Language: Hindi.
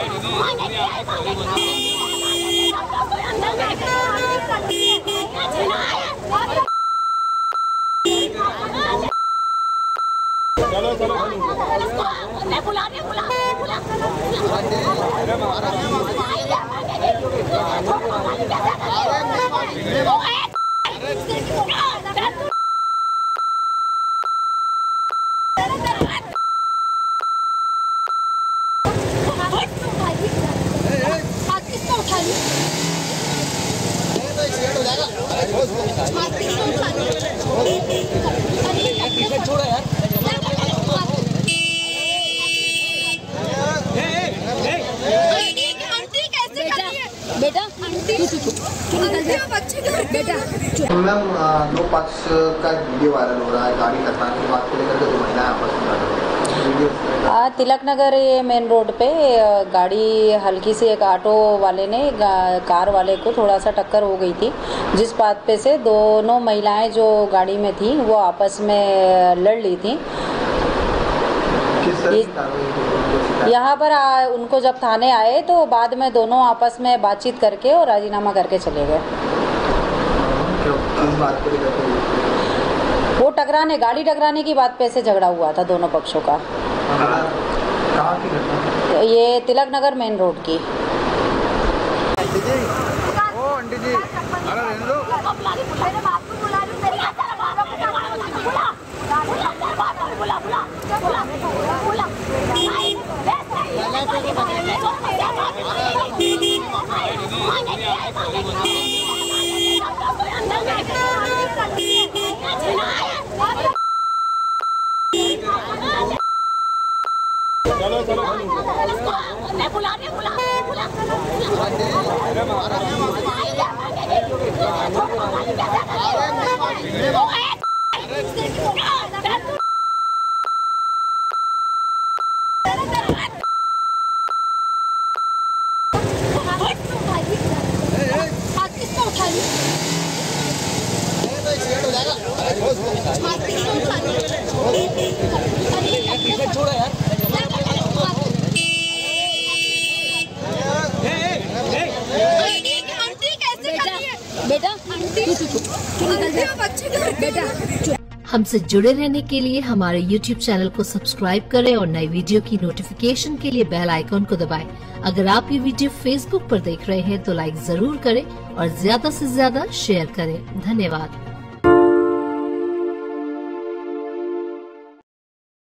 चलो चलो बुला छोड़ो यार। बेटा मैम, दो पक्ष का वीडियो वायरल हो रहा है गाड़ी टकराने की बात को लेकर के, दो महिलाएं आपस में तिलक नगर ये मेन रोड पे गाड़ी हल्की सी एक ऑटो वाले ने कार वाले को थोड़ा सा टक्कर हो गई थी, जिस बात पे से दोनों महिलाएं जो गाड़ी में थी वो आपस में लड़ ली थी। यहाँ पर उनको जब थाने आए तो बाद में दोनों आपस में बातचीत करके और राजीनामा करके चले गए। किस बात को लेकर? वो गाड़ी टकराने की बात पे से झगड़ा हुआ था दोनों पक्षों का। कहाँ की घटना? ये तिलक नगर मेन रोड की। चलो चलो छोड़ो यार। हमसे जुड़े रहने के लिए हमारे YouTube चैनल को सब्सक्राइब करें और नई वीडियो की नोटिफिकेशन के लिए बेल आइकॉन को दबाएं। अगर आप ये वीडियो Facebook पर देख रहे हैं तो लाइक जरूर करें और ज्यादा से ज्यादा शेयर करें। धन्यवाद।